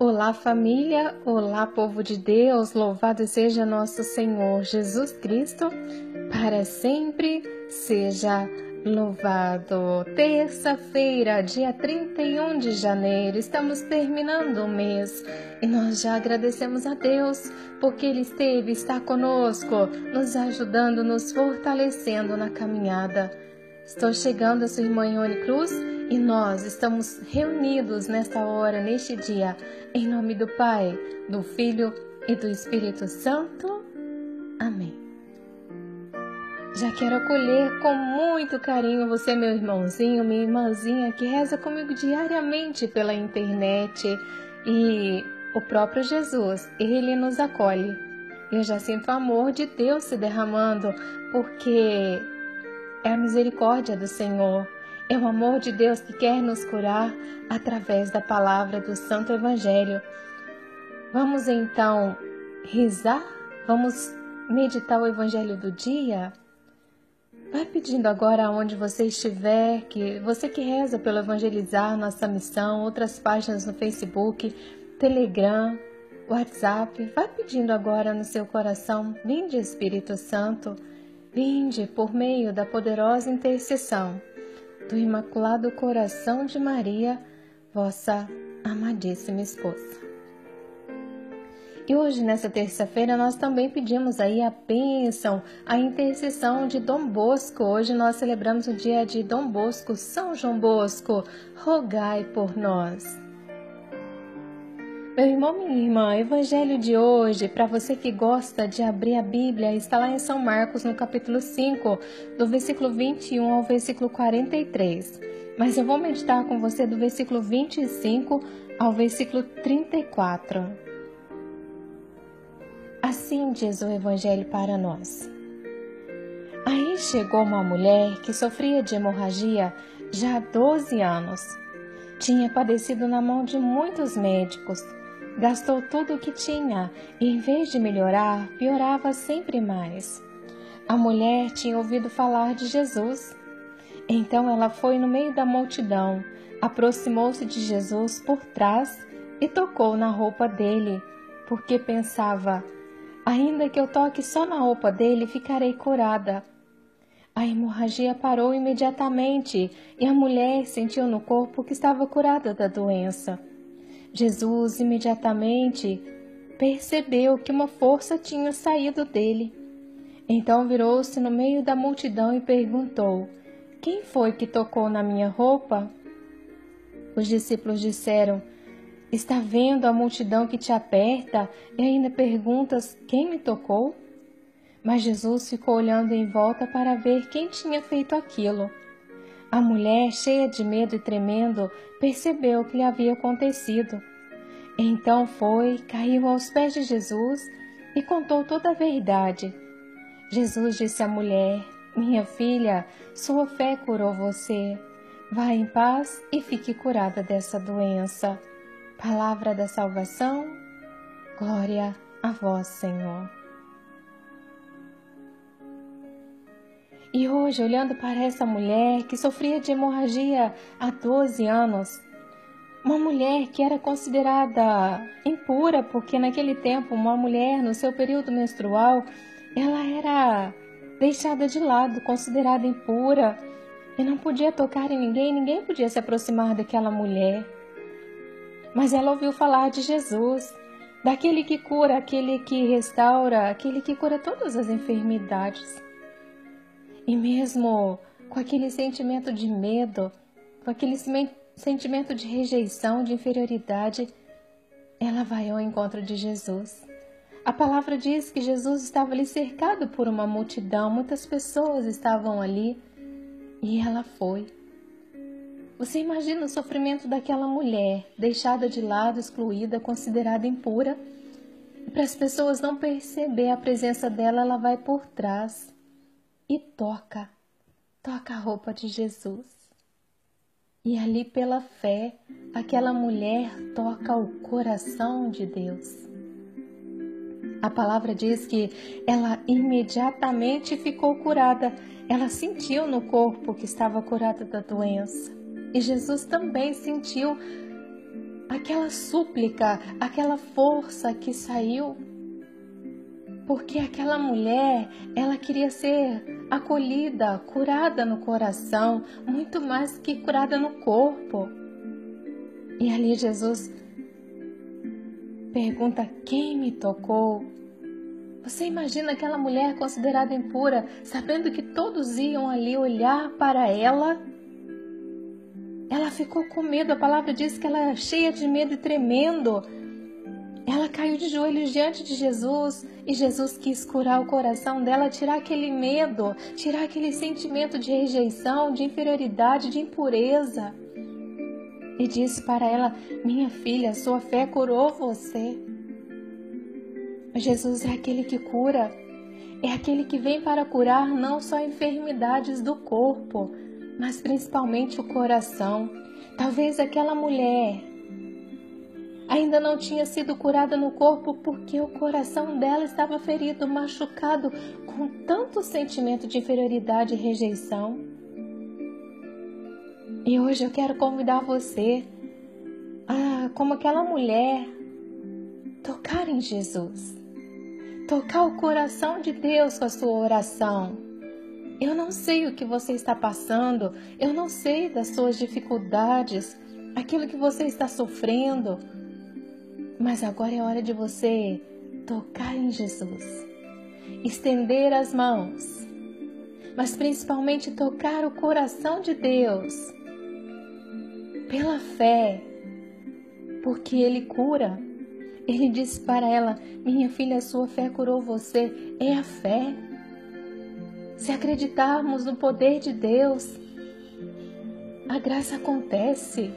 Olá, família! Olá, povo de Deus! Louvado seja nosso Senhor Jesus Cristo, para sempre seja louvado. Terça-feira, dia 31 de janeiro, estamos terminando o mês e nós já agradecemos a Deus porque Ele está conosco, nos ajudando, nos fortalecendo na caminhada. Estou chegando a sua irmã Ione Cruz e nós estamos reunidos nesta hora, neste dia, em nome do Pai, do Filho e do Espírito Santo. Amém. Já quero acolher com muito carinho você, meu irmãozinho, minha irmãzinha, que reza comigo diariamente pela internet, e o próprio Jesus, Ele nos acolhe. Eu já sinto o amor de Deus se derramando, porque é a misericórdia do Senhor, é o amor de Deus que quer nos curar através da palavra do Santo Evangelho. Vamos então rezar? Vamos meditar o Evangelho do dia? Vai pedindo agora aonde você estiver, que você que reza pelo Evangelizar, nossa missão, outras páginas no Facebook, Telegram, WhatsApp, vai pedindo agora no seu coração: vinde Espírito Santo, vinde por meio da poderosa intercessão do Imaculado Coração de Maria, vossa amadíssima esposa. E hoje, nessa terça-feira, nós também pedimos aí a bênção, a intercessão de Dom Bosco. Hoje nós celebramos o dia de Dom Bosco, São João Bosco, rogai por nós. Meu irmão, minha irmã, o Evangelho de hoje, para você que gosta de abrir a Bíblia, está lá em São Marcos, no capítulo 5, do versículo 21 ao versículo 43. Mas eu vou meditar com você do versículo 25 ao versículo 34. Assim diz o Evangelho para nós. Aí chegou uma mulher que sofria de hemorragia já há 12 anos. Tinha padecido na mão de muitos médicos. Gastou tudo o que tinha e, em vez de melhorar, piorava sempre mais. A mulher tinha ouvido falar de Jesus. Então ela foi no meio da multidão, aproximou-se de Jesus por trás e tocou na roupa dele, porque pensava: ainda que eu toque só na roupa dele, ficarei curada. A hemorragia parou imediatamente e a mulher sentiu no corpo que estava curada da doença. Jesus imediatamente percebeu que uma força tinha saído dele. Então virou-se no meio da multidão e perguntou: quem foi que tocou na minha roupa? Os discípulos disseram: está vendo a multidão que te aperta e ainda perguntas quem me tocou? Mas Jesus ficou olhando em volta para ver quem tinha feito aquilo. A mulher, cheia de medo e tremendo, percebeu o que lhe havia acontecido. Então caiu aos pés de Jesus e contou toda a verdade. Jesus disse à mulher: minha filha, sua fé curou você. Vá em paz e fique curada dessa doença. Palavra da salvação, glória a vós, Senhor. E hoje, olhando para essa mulher que sofria de hemorragia há 12 anos, uma mulher que era considerada impura, porque naquele tempo uma mulher no seu período menstrual, ela era deixada de lado, considerada impura, e não podia tocar em ninguém, ninguém podia se aproximar daquela mulher. Mas ela ouviu falar de Jesus, daquele que cura, aquele que restaura, aquele que cura todas as enfermidades. E mesmo com aquele sentimento de medo, com aquele sentimento de rejeição, de inferioridade, ela vai ao encontro de Jesus. A palavra diz que Jesus estava ali cercado por uma multidão, muitas pessoas estavam ali, e ela foi. Você imagina o sofrimento daquela mulher, deixada de lado, excluída, considerada impura. E para as pessoas não perceber a presença dela, ela vai por trás e toca a roupa de Jesus. E ali pela fé, aquela mulher toca o coração de Deus. A palavra diz que ela imediatamente ficou curada. Ela sentiu no corpo que estava curada da doença. E Jesus também sentiu aquela súplica, aquela força que saiu, porque aquela mulher, ela queria ser acolhida, curada no coração, muito mais que curada no corpo. E ali Jesus pergunta: quem me tocou? Você imagina aquela mulher considerada impura, sabendo que todos iam ali olhar para ela? Ela ficou com medo, a palavra diz que ela é cheia de medo e tremendo. Ela caiu de joelhos diante de Jesus e Jesus quis curar o coração dela, tirar aquele medo, tirar aquele sentimento de rejeição, de inferioridade, de impureza. E disse para ela: minha filha, sua fé curou você. Jesus é aquele que cura, é aquele que vem para curar não só enfermidades do corpo, mas principalmente o coração. Talvez aquela mulher ainda não tinha sido curada no corpo porque o coração dela estava ferido, machucado, com tanto sentimento de inferioridade e rejeição. E hoje eu quero convidar você a, como aquela mulher, tocar em Jesus, tocar o coração de Deus com a sua oração. Eu não sei o que você está passando, eu não sei das suas dificuldades, aquilo que você está sofrendo, mas agora é hora de você tocar em Jesus, estender as mãos, mas principalmente tocar o coração de Deus, pela fé, porque Ele cura. Ele disse para ela: minha filha, sua fé curou você. É a fé. Se acreditarmos no poder de Deus, a graça acontece.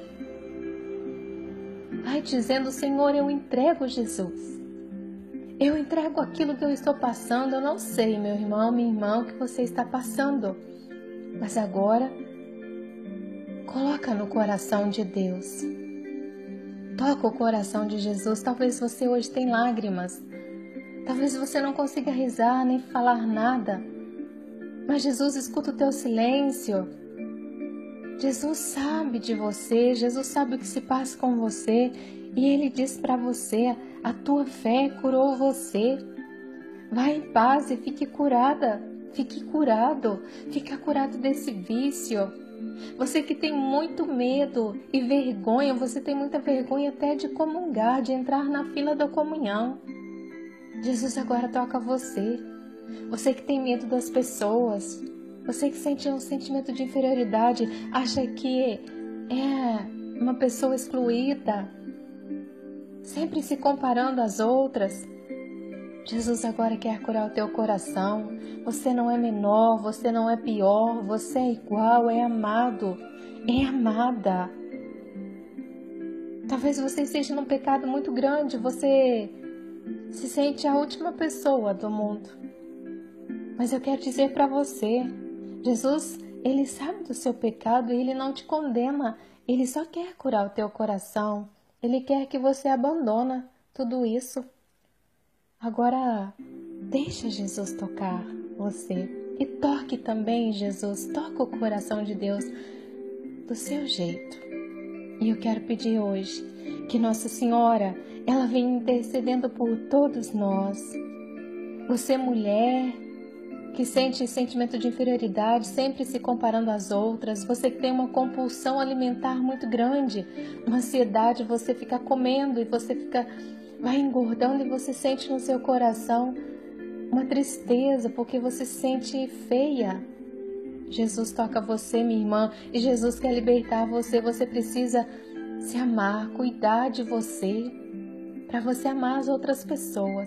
Vai dizendo: Senhor, eu entrego Jesus. Eu entrego aquilo que eu estou passando. Eu não sei, meu irmão, minha irmã, o que você está passando. Mas agora, coloca no coração de Deus. Toca o coração de Jesus. Talvez você hoje tenha lágrimas. Talvez você não consiga rezar nem falar nada. Mas Jesus escuta o teu silêncio. Jesus sabe de você. Jesus sabe o que se passa com você. E Ele diz para você: a tua fé curou você. Vá em paz e fique curada. Fique curado. Fica curado desse vício. Você que tem muito medo e vergonha, você tem muita vergonha até de comungar, de entrar na fila da comunhão. Jesus agora toca você. Você que tem medo das pessoas, você que sente um sentimento de inferioridade, acha que é uma pessoa excluída, sempre se comparando às outras. Jesus agora quer curar o teu coração. Você não é menor, você não é pior, você é igual, é amado, é amada. Talvez você esteja num pecado muito grande, você se sente a última pessoa do mundo. Mas eu quero dizer para você, Jesus, Ele sabe do seu pecado e Ele não te condena. Ele só quer curar o teu coração. Ele quer que você abandone tudo isso. Agora, deixa Jesus tocar você. E toque também, Jesus, toca o coração de Deus do seu jeito. E eu quero pedir hoje que Nossa Senhora, ela venha intercedendo por todos nós. Você, mulher, que sente sentimento de inferioridade, sempre se comparando às outras, você que tem uma compulsão alimentar muito grande, uma ansiedade, você fica comendo e você vai engordando e você sente no seu coração uma tristeza porque você se sente feia. Jesus toca você, minha irmã, e Jesus quer libertar você. Você precisa se amar, cuidar de você, para você amar as outras pessoas.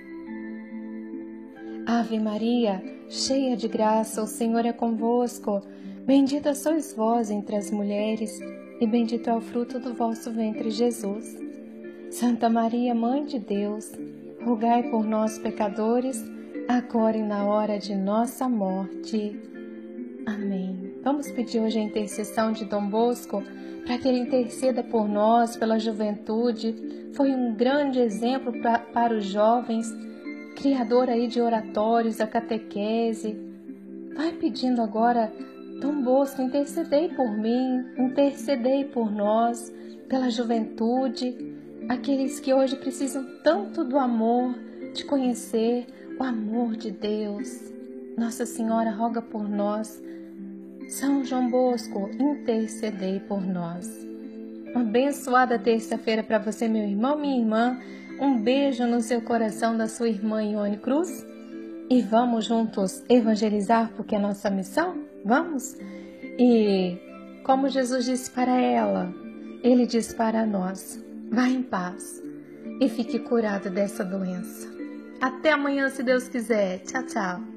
Ave Maria, cheia de graça, o Senhor é convosco. Bendita sois vós entre as mulheres, e bendito é o fruto do vosso ventre, Jesus. Santa Maria, Mãe de Deus, rogai por nós, pecadores, agora e na hora de nossa morte. Amém. Vamos pedir hoje a intercessão de Dom Bosco, para que ele interceda por nós, pela juventude. Foi um grande exemplo para os jovens, criador aí de oratórios, a catequese. Vai pedindo agora Dom Bosco, intercedei por mim, intercedei por nós, pela juventude, aqueles que hoje precisam tanto do amor, de conhecer o amor de Deus. Nossa Senhora roga por nós. São João Bosco, intercedei por nós. Uma abençoada terça-feira para você, meu irmão, minha irmã. Um beijo no seu coração da sua irmã Ione Cruz. E vamos juntos evangelizar, porque é nossa missão? Vamos? E como Jesus disse para ela, Ele diz para nós: vá em paz e fique curado dessa doença. Até amanhã, se Deus quiser. Tchau, tchau.